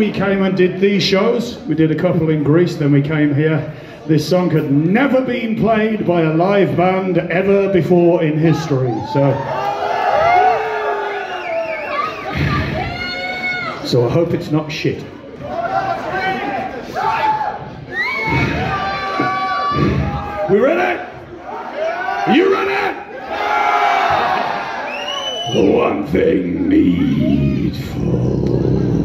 We came and did these shows. We did a couple in Greece, then we came here. This song had never been played by a live band ever before in history, so I hope it's not shit. We ready? Are you ready? The one thing needful.